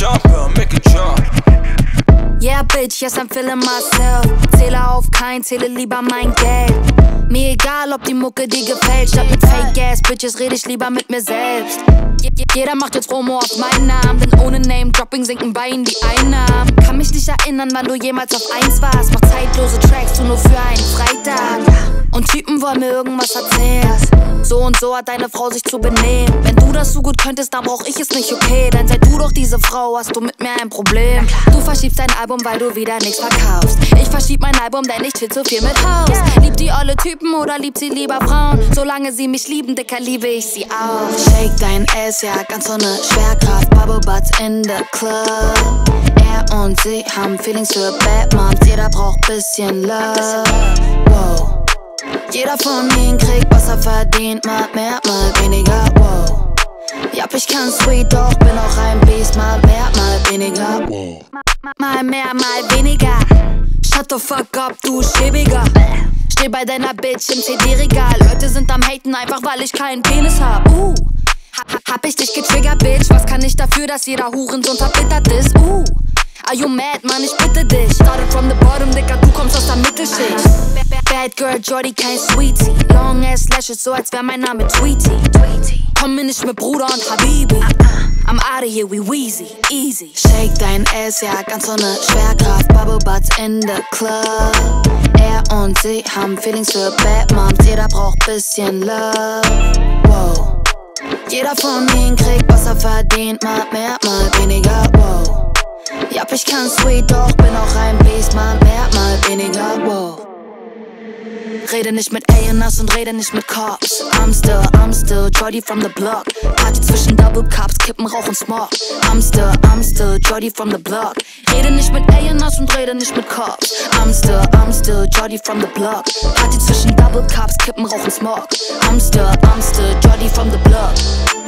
jump, make it jump. Yeah, bitch, yes, I'm feeling myself. Zähle auf kein, zähle lieber mein Geld. Mir egal, ob die Mucke dir gefällt. Statt mit Fake-Ass-Bitches rede ich lieber mit mir selbst. Jeder macht jetzt Promo auf meinen Namen, denn ohne Name-Dropping sinken bei ihnen die Einnahmen. Kann mich nicht erinnern, wann du jemals auf 1 warst. Mach zeitlose Tracks, du nur für einen Freitag. Und Typen wollen mir irgendwas erzählen. So und so hat deine Frau sich zu benehmen. Wenn du das so gut könntest, dann brauch ich es nicht, okay? Denn sei du doch diese Frau, hast du mit mir ein Problem. Du verschiebst dein Album, weil du wieder nichts verkaufst. Ich verschieb mein Album, denn ich chill zu viel mit Haus. Liebt die olle Typen oder liebt sie lieber Frauen? Solange sie mich lieben, Dicker, liebe ich sie auch. Shake dein Ass, ja, ganz ohne Schwerkraft. Bubble Butts in the club. Er und sie haben Feelings für Bad Moms. Jeder braucht bisschen Love. Wow. Jeder von ihnen kriegt, was er verdient. Mal mehr, mal weniger, wow. Ja, ich kann sweet, doch bin auch ein Beast. Mal mehr, mal weniger, wow. Mal mehr, mal weniger. Shut the fuck up, du Schäbiger. Steh bei deiner Bitch im CD-Regal. Leute sind am Haten, einfach weil ich keinen Penis hab. Hab ich dich getriggert, Bitch? Was kann ich dafür, dass jeder Hurensohn verbittert ist? Are you mad, Mann? Ich bitte dich. Started from the bottom, Dicker, du kommst aus der Mittelschicht. Bad Girl, Jordi, kein Sweetie. Long ass lashes, so als wär mein Name Tweety. Komm mir nicht mit Bruder und Habibi. I'm outta here, we wheezy, easy. Shake dein Ass, ja, ganz ohne Schwerkraft. Bubble Butts in the club. Er und sie haben Feelings für Bad Moms. Jeder braucht bisschen Love. Wow. Jeder von ihnen kriegt, was er verdient. Mal mehr, mal weniger, wow. Ja, ich kann sweet, doch bin auch ein Beast. Mal mehr, mal weniger, wow. Rede nicht mit A&Rs und rede nicht mit Cops. I'm still, Jordi from the block. Party zwischen Double Cups, Kippen, Rauch und Smog. I'm still, Jordi from the block. Rede nicht mit A&Rs und rede nicht mit Cops. I'm still, Jordi from the block. Party zwischen Double Cups, Kippen, Rauch und Smog. I'm still, Jordi from the block.